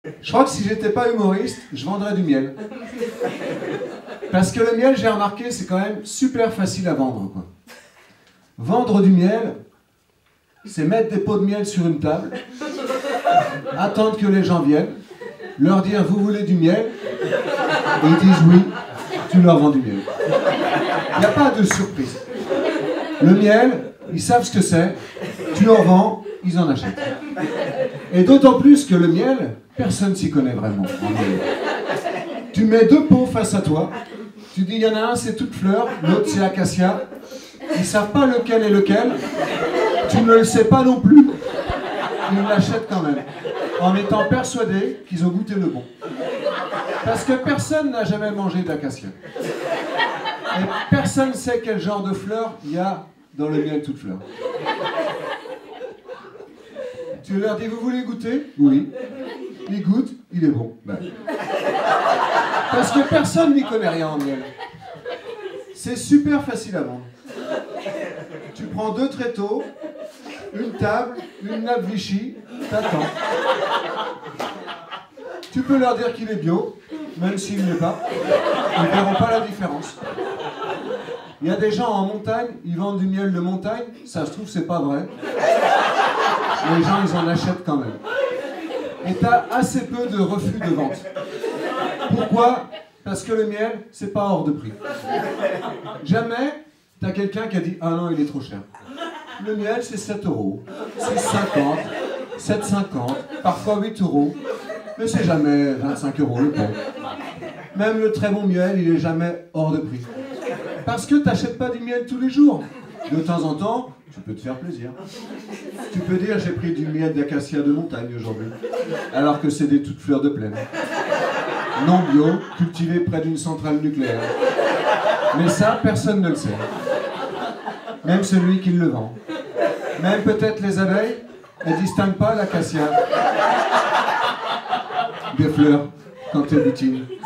Je crois que si j'étais pas humoriste, je vendrais du miel. Parce que le miel, j'ai remarqué, c'est quand même super facile à vendre, quoi. Vendre du miel, c'est mettre des pots de miel sur une table, attendre que les gens viennent, leur dire « vous voulez du miel ?» et ils disent « oui », tu leur vends du miel. Il n'y a pas de surprise. Le miel, ils savent ce que c'est, tu leur vends, ils en achètent. Et d'autant plus que le miel, personne s'y connaît vraiment en miel. Tu mets deux pots face à toi, tu dis il y en a un c'est toute fleur, l'autre c'est acacia, ils ne savent pas lequel est lequel, tu ne le sais pas non plus, ils l'achètent quand même, en étant persuadés qu'ils ont goûté le bon. Parce que personne n'a jamais mangé d'acacia. Et personne ne sait quel genre de fleur il y a dans le miel toute fleur. Tu leur dis, vous voulez goûter? Oui. Ils goûtent, il est bon. Ben. Parce que personne n'y connaît rien en miel. C'est super facile à vendre. Tu prends deux tréteaux, une table, une nappe Vichy, t'attends. Tu peux leur dire qu'il est bio, même s'il ne l'est pas. Ils ne verront pas la différence. Il y a des gens en montagne, ils vendent du miel de montagne, ça se trouve, c'est pas vrai. Les gens, ils en achètent quand même. Et tu as assez peu de refus de vente. Pourquoi? Parce que le miel, c'est pas hors de prix. Jamais, tu as quelqu'un qui a dit « Ah non, il est trop cher ». Le miel, c'est 7 €, 6,50, 7,50, parfois 8 €. Mais c'est jamais 25 € le pot. Même le très bon miel, il est jamais hors de prix. Parce que tu n'achètes pas du miel tous les jours. De temps en temps, tu peux te faire plaisir. Tu peux dire, j'ai pris du miel d'acacia de montagne aujourd'hui, alors que c'est des toutes fleurs de plaine. Non bio, cultivé près d'une centrale nucléaire. Mais ça, personne ne le sait. Même celui qui le vend. Même peut-être les abeilles, elles ne distinguent pas l'acacia des fleurs quand elles butinent.